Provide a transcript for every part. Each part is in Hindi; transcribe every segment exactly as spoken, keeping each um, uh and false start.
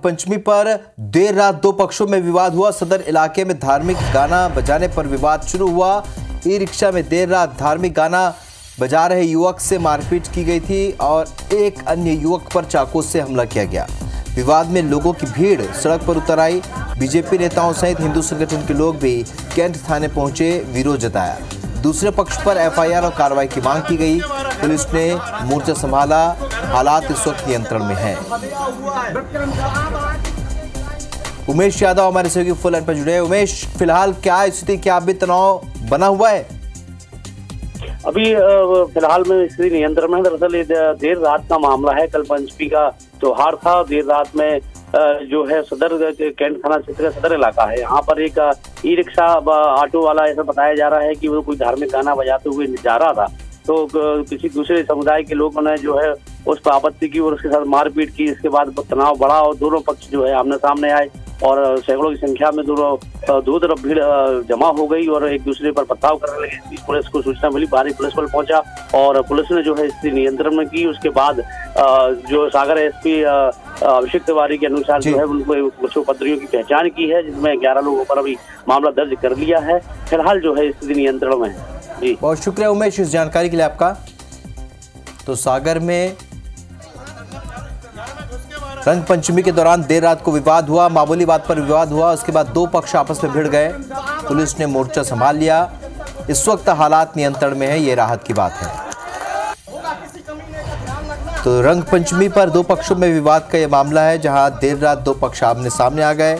पंचमी पर देर रात दो पक्षों में विवाद हुआ। सदर इलाके में धार्मिक गाना बजाने पर विवाद शुरू हुआ। ई रिक्शा में देर रात धार्मिक गाना बजा रहे युवक से मारपीट की गई थी और एक अन्य युवक पर चाकू से हमला किया गया। विवाद में लोगों की भीड़ सड़क पर उतर आई। बीजेपी नेताओं सहित हिंदू संगठन के लोग भी कैंट थाने पहुंचे, विरोध जताया। दूसरे पक्ष पर एफ आई आर और कार्रवाई की मांग की गई। पुलिस ने मोर्चा संभाला। हालात इस वक्त नियंत्रण में हैं। उमेश यादव हमारे सहयोगी फोन लाइन पर जुड़े हैं। उमेश, फिलहाल क्या स्थिति, क्या अभी तनाव बना हुआ है? अभी फिलहाल में स्थिति नियंत्रण में। दरअसल ये देर रात का मामला है। कल पंचमी का त्योहार था। देर रात में जो है सदर कैंट थाना क्षेत्र का सदर इलाका है, यहाँ पर एक ई रिक्शा ऑटो वाला ऐसा बताया जा रहा है कि वो कोई धार्मिक गाना बजाते हुए जा रहा था, तो किसी दूसरे समुदाय के लोगों ने जो है उस पर आपत्ति की और उसके साथ मारपीट की। इसके बाद तनाव बढ़ा और दोनों पक्ष जो है आमने सामने आए और सैकड़ों की संख्या में दोनों दो तरफ भीड़ जमा हो गई और एक दूसरे पर पथराव करने लगे। पुलिस को सूचना मिली, भारी पुलिस बल पहुंचा और पुलिस ने जो है स्थिति नियंत्रण में की। उसके बाद जो सागर एस पी अभिषेक तिवारी के अनुसार जो है उनको कुछ उपद्रवियों की पहचान की है, जिसमें ग्यारह लोगों पर अभी मामला दर्ज कर लिया है। फिलहाल जो है स्थिति नियंत्रण में है। जी, बहुत शुक्रिया उमेश इस जानकारी के लिए आपका। तो सागर में रंग पंचमी के दौरान देर रात को विवाद हुआ। मामूली बात पर विवाद हुआ, उसके बाद दो पक्ष आपस में भिड़ गए। पुलिस ने मोर्चा संभाल लिया। इस वक्त हालात नियंत्रण में है, ये राहत की बात है। तो रंग पंचमी पर दो पक्षों में विवाद का यह मामला है, जहां देर रात दो पक्ष आमने सामने आ गए।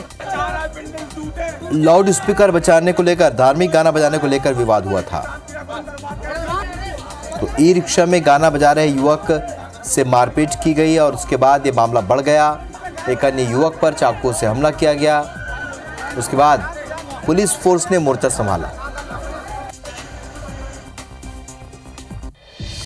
लाउड स्पीकर बजाने को लेकर, धार्मिक गाना बजाने को लेकर विवाद हुआ था। तो ई रिक्शा में गाना बजा रहे युवक से मारपीट की गई और उसके बाद ये मामला बढ़ गया। एक अन्य युवक पर चाकू से हमला किया गया। उसके बाद पुलिस फोर्स ने मोर्चा संभाला।